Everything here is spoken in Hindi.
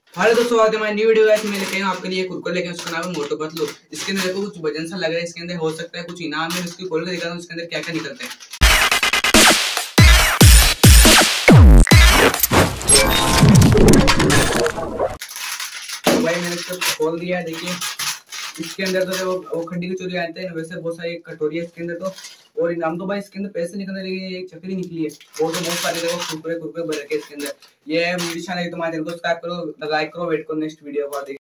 हेलो दोस्तों, स्वागत है हमारी न्यू वीडियो। गाइस मैं लेके आया हूं आपके लिए कुरकुरे लेके, उसका नाम है मोटू पतलू। इसके अंदर देखो कुछ वजन सा लग रहा है, इसके अंदर हो सकता है कुछ इनाम है। इसकी खोल के दिखाता हूं इसके अंदर क्या क्या निकलते हैं। तो भाई मैंने इसको खोल दिया है, देखिए इसके अंदर तो वो खड्डी की चोरी आते हैं वैसे बहुत सारी कटोरी है इसके अंदर तो। और इनाम तो भाई इसके अंदर पैसे निकलने लगे, एक चक्री निकली है। और तो बहुत सारे देखो कुरकुरे कुरकुरे भर के इसके अंदर। ये वीडियो अच्छा लगे तो हमारे चैनल को सब्सक्राइब करो, लाइक करो, वेट करो नेक्स्ट वीडियो का।